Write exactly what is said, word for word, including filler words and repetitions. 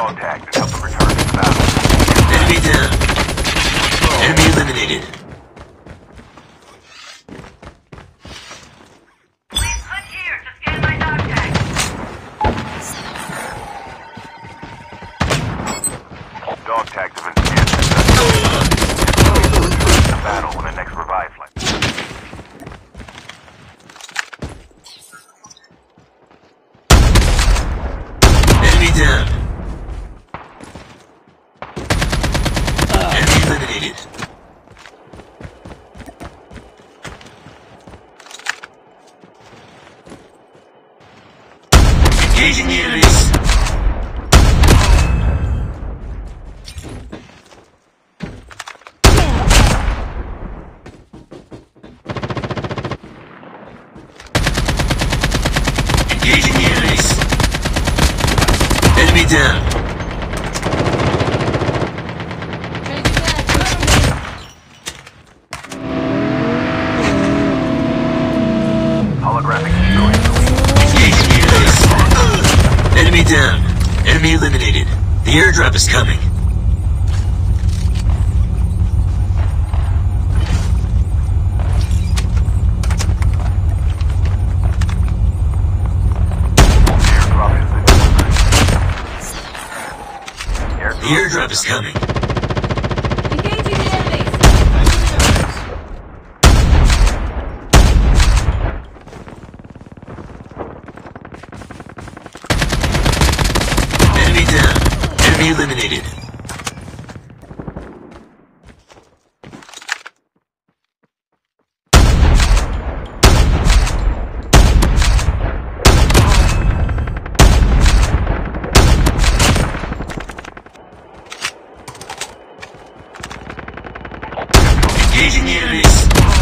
dog tags and help them return to the battle. Enemy down. Enemy eliminated. Please click here to scan my dog tag. Dog tags have been scanned successfully. Return to the battle when the next revive flight. Enemy down. Enemy eliminated. Engaging the enemies. Engaging the enemies. Enemy down. Holographic destroyed. Engaging the enemies. Enemy down. Enemy eliminated. The airdrop is coming. Airdrop has been delivered. The airdrop is coming. Engaging the enemies. Enemy down. Enemy eliminated. Engaging the enemies.